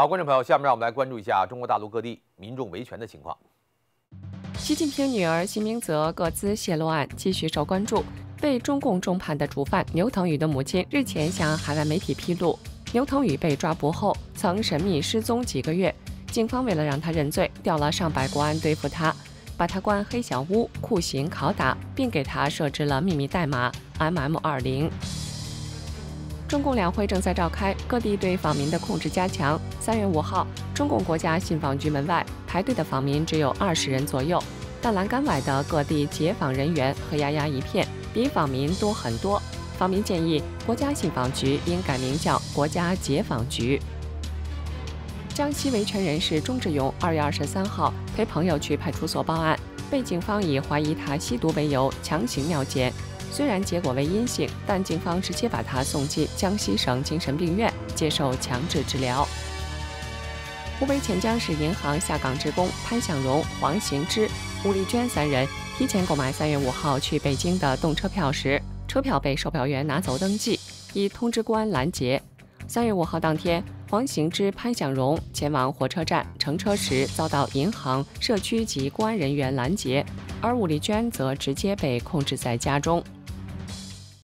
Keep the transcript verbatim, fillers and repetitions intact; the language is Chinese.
好，观众朋友，下面让我们来关注一下中国大陆各地民众维权的情况。 习近平女儿习明泽个资泄露案继续受关注。被中共重判的主犯牛腾宇的母亲日前向海外媒体披露，牛腾宇被抓捕后曾神秘失踪几个月，警方为了让他认罪，调了上百国安对付他，把他关黑小屋、酷刑拷打，并给他设置了秘密代码 M M 二十。中共两会正在召开，各地对访民的控制加强。三月五号，中共国家信访局门外排队的访民只有二十人左右，但栏杆外的各地解访人员黑压压一片，比访民多很多。访民建议，国家信访局应改名叫国家解访局。江西维权人士钟志勇二月二十三号陪朋友去派出所报案，被警方以怀疑他吸毒为由强行尿检。虽然结果为阴性，但警方直接把他送进江西省精神病院接受强制治疗。湖北潜江市银行下岗职工潘向荣、黄行之、吴丽娟三人提前购买三月五号去北京的动车票时，车票被售票员拿走登记，已通知公安拦截。三月五号当天，黄行之、潘向荣前往火车站乘车时遭到银行、社区及公安人员拦截，而吴丽娟则直接被控制在家中。